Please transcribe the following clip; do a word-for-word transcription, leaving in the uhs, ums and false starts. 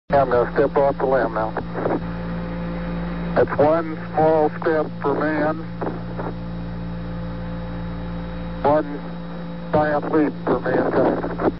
I'm going to step off the limb now. That's one small step for man, one giant leap for mankind.